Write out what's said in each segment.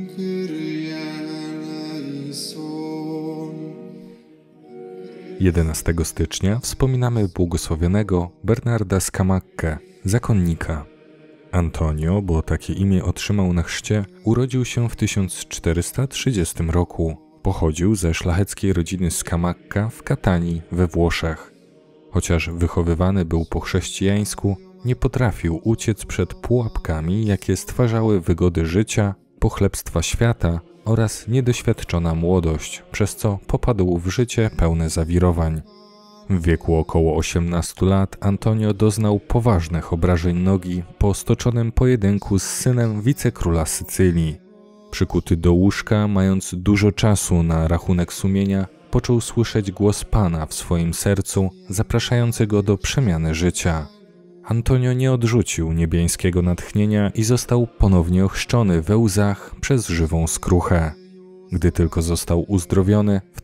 Kyrie eleison. 11 stycznia wspominamy błogosławionego Bernarda z Camacche, zakonnika. Antonio, bo takie imię otrzymał na chrzcie, urodził się w 1430 roku. Pochodził ze szlacheckiej rodziny z Camacca w Catanii we Włoszech. Chociaż wychowywany był po chrześcijańsku, nie potrafił uciec przed pułapkami, jakie stwarzały wygody życia, pochlebstwa świata oraz niedoświadczona młodość, przez co popadł w życie pełne zawirowań. W wieku około 18 lat Antonio doznał poważnych obrażeń nogi po stoczonym pojedynku z synem wicekróla Sycylii. Przykuty do łóżka, mając dużo czasu na rachunek sumienia, począł słyszeć głos Pana w swoim sercu, zapraszający go do przemiany życia. Antonio nie odrzucił niebiańskiego natchnienia i został ponownie ochrzczony we łzach przez żywą skruchę. Gdy tylko został uzdrowiony, w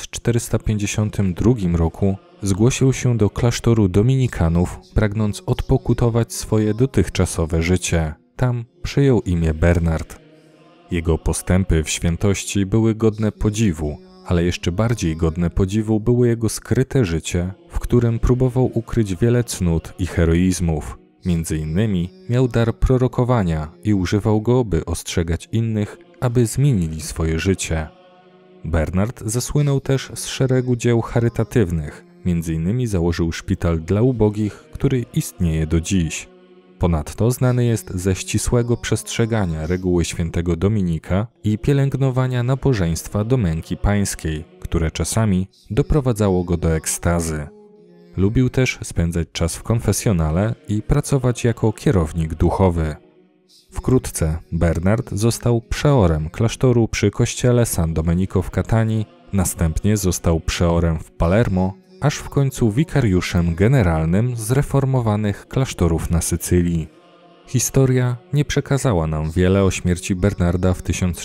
1452 roku zgłosił się do klasztoru dominikanów, pragnąc odpokutować swoje dotychczasowe życie. Tam przyjął imię Bernard. Jego postępy w świętości były godne podziwu, ale jeszcze bardziej godne podziwu było jego skryte życie, w którym próbował ukryć wiele cnót i heroizmów. Między innymi miał dar prorokowania i używał go, by ostrzegać innych, aby zmienili swoje życie. Bernard zasłynął też z szeregu dzieł charytatywnych, między innymi założył szpital dla ubogich, który istnieje do dziś. Ponadto znany jest ze ścisłego przestrzegania reguły świętego Dominika i pielęgnowania nabożeństwa do męki pańskiej, które czasami doprowadzało go do ekstazy. Lubił też spędzać czas w konfesjonale i pracować jako kierownik duchowy. Wkrótce Bernard został przeorem klasztoru przy kościele San Domenico w Catanii, następnie został przeorem w Palermo, aż w końcu wikariuszem generalnym zreformowanych klasztorów na Sycylii. Historia nie przekazała nam wiele o śmierci Bernarda w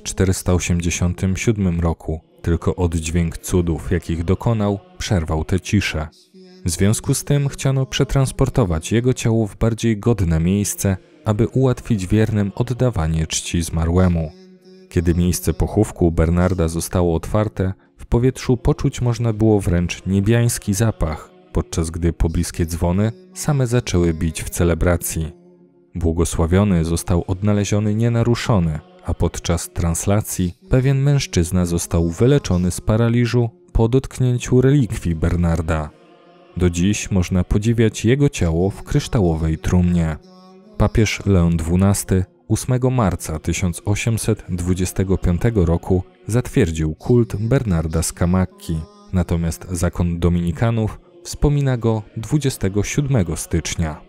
1487 roku, tylko oddźwięk cudów, jakich dokonał, przerwał tę ciszę. W związku z tym chciano przetransportować jego ciało w bardziej godne miejsce, aby ułatwić wiernym oddawanie czci zmarłemu. Kiedy miejsce pochówku Bernarda zostało otwarte, w powietrzu poczuć można było wręcz niebiański zapach, podczas gdy pobliskie dzwony same zaczęły bić w celebracji. Błogosławiony został odnaleziony nienaruszony, a podczas translacji pewien mężczyzna został wyleczony z paraliżu po dotknięciu relikwii Bernarda. Do dziś można podziwiać jego ciało w kryształowej trumnie. Papież Leon XII 8 marca 1825 roku zatwierdził kult Bernarda z Camacchi, natomiast zakon dominikanów wspomina go 27 stycznia.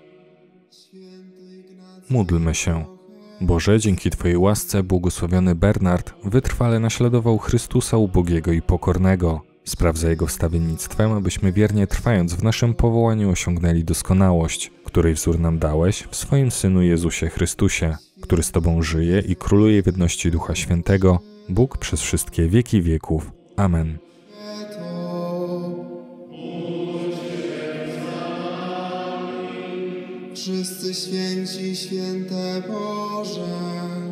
Módlmy się. Boże, dzięki Twojej łasce błogosławiony Bernard wytrwale naśladował Chrystusa ubogiego i pokornego. Spraw za Jego wstawiennictwem, abyśmy wiernie trwając w naszym powołaniu osiągnęli doskonałość, której wzór nam dałeś w swoim Synu Jezusie Chrystusie, który z Tobą żyje i króluje w jedności Ducha Świętego, Bóg przez wszystkie wieki wieków. Amen. Wszyscy święci, święte Boże.